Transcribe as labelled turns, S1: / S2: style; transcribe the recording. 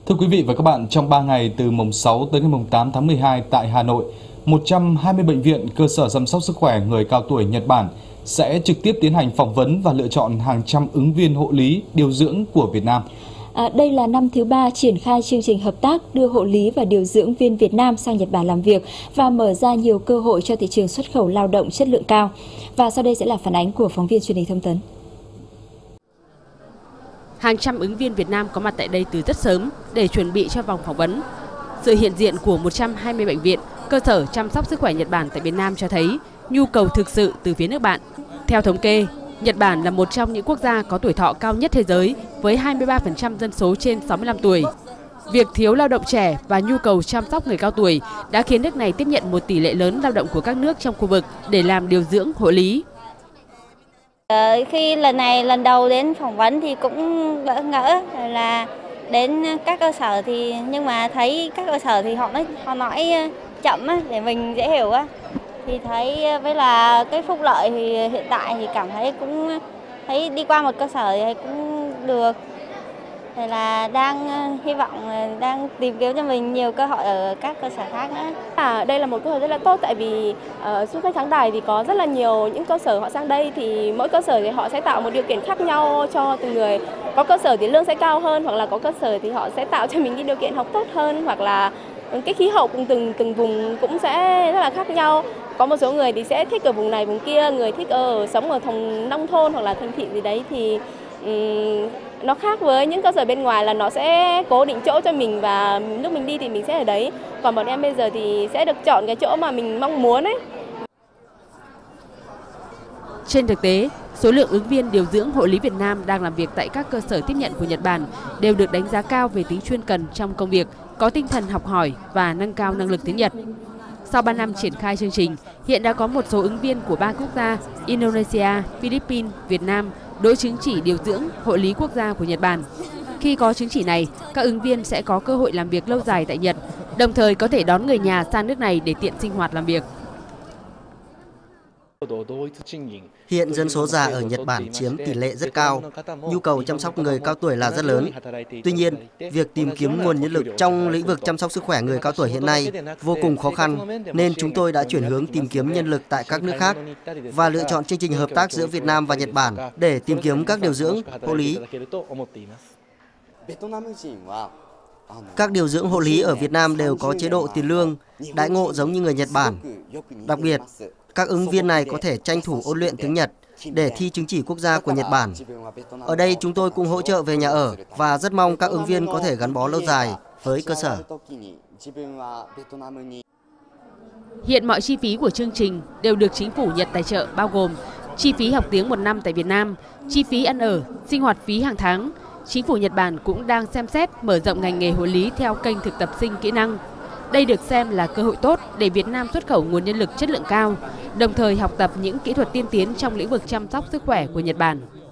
S1: Thưa quý vị và các bạn, trong 3 ngày từ mùng 6 tới ngày mùng 8 tháng 12 tại Hà Nội, 120 bệnh viện, cơ sở chăm sóc sức khỏe người cao tuổi Nhật Bản sẽ trực tiếp tiến hành phỏng vấn và lựa chọn hàng trăm ứng viên hộ lý, điều dưỡng của Việt Nam.
S2: Đây là năm thứ 3 triển khai chương trình hợp tác đưa hộ lý và điều dưỡng viên Việt Nam sang Nhật Bản làm việc và mở ra nhiều cơ hội cho thị trường xuất khẩu lao động chất lượng cao. Và sau đây sẽ là phản ánh của phóng viên truyền hình Thông tấn.
S3: Hàng trăm ứng viên Việt Nam có mặt tại đây từ rất sớm để chuẩn bị cho vòng phỏng vấn. Sự hiện diện của 120 bệnh viện, cơ sở chăm sóc sức khỏe Nhật Bản tại Việt Nam cho thấy nhu cầu thực sự từ phía nước bạn. Theo thống kê, Nhật Bản là một trong những quốc gia có tuổi thọ cao nhất thế giới với 23% dân số trên 65 tuổi. Việc thiếu lao động trẻ và nhu cầu chăm sóc người cao tuổi đã khiến nước này tiếp nhận một tỷ lệ lớn lao động của các nước trong khu vực để làm điều dưỡng hộ lý.
S4: Khi lần đầu đến phỏng vấn thì cũng bỡ ngỡ là đến các cơ sở nhưng mà thấy các cơ sở thì họ nói chậm á, để mình dễ hiểu á, thì thấy với là cái phúc lợi thì hiện tại thì cảm thấy cũng thấy đi qua một cơ sở thì cũng được. Thì là đang hy vọng đang tìm kiếm cho mình nhiều cơ hội ở các cơ sở khác nữa.
S5: Đây là một cơ hội rất là tốt, tại vì suốt các tháng đài thì có rất là nhiều những cơ sở họ sang đây, thì mỗi cơ sở thì họ sẽ tạo một điều kiện khác nhau cho từng người. Có cơ sở thì lương sẽ cao hơn, hoặc là có cơ sở thì họ sẽ tạo cho mình cái điều kiện học tốt hơn, hoặc là cái khí hậu cùng từng vùng cũng sẽ rất là khác nhau. Có một số người thì sẽ thích ở vùng này vùng kia, người thích sống ở nông thôn hoặc là thành thị gì đấy, thì nó khác với những cơ sở bên ngoài là nó sẽ cố định chỗ cho mình và lúc mình đi thì mình sẽ ở đấy. Còn bọn em bây giờ thì sẽ được chọn cái chỗ mà mình mong muốn ấy.
S3: Trên thực tế, số lượng ứng viên điều dưỡng hộ lý Việt Nam đang làm việc tại các cơ sở tiếp nhận của Nhật Bản đều được đánh giá cao về tính chuyên cần trong công việc, có tinh thần học hỏi và nâng cao năng lực tiếng Nhật. Sau 3 năm triển khai chương trình, hiện đã có một số ứng viên của 3 quốc gia Indonesia, Philippines, Việt Nam đỗ chứng chỉ điều dưỡng hộ lý quốc gia của Nhật Bản. Khi có chứng chỉ này, các ứng viên sẽ có cơ hội làm việc lâu dài tại Nhật, đồng thời có thể đón người nhà sang nước này để tiện sinh hoạt làm việc.
S6: Hiện dân số già ở Nhật Bản chiếm tỷ lệ rất cao, nhu cầu chăm sóc người cao tuổi là rất lớn. Tuy nhiên, việc tìm kiếm nguồn nhân lực trong lĩnh vực chăm sóc sức khỏe người cao tuổi hiện nay vô cùng khó khăn, nên chúng tôi đã chuyển hướng tìm kiếm nhân lực tại các nước khác và lựa chọn chương trình hợp tác giữa Việt Nam và Nhật Bản để tìm kiếm các điều dưỡng hộ lý. Các điều dưỡng hộ lý ở Việt Nam đều có chế độ tiền lương, đãi ngộ giống như người Nhật Bản. Đặc biệt, các ứng viên này có thể tranh thủ ôn luyện tiếng Nhật để thi chứng chỉ quốc gia của Nhật Bản. Ở đây chúng tôi cũng hỗ trợ về nhà ở và rất mong các ứng viên có thể gắn bó lâu dài với cơ sở.
S3: Hiện mọi chi phí của chương trình đều được chính phủ Nhật tài trợ, bao gồm chi phí học tiếng 1 năm tại Việt Nam, chi phí ăn ở, sinh hoạt phí hàng tháng. Chính phủ Nhật Bản cũng đang xem xét mở rộng ngành nghề hộ lý theo kênh thực tập sinh kỹ năng. Đây được xem là cơ hội tốt để Việt Nam xuất khẩu nguồn nhân lực chất lượng cao, đồng thời học tập những kỹ thuật tiên tiến trong lĩnh vực chăm sóc sức khỏe của Nhật Bản.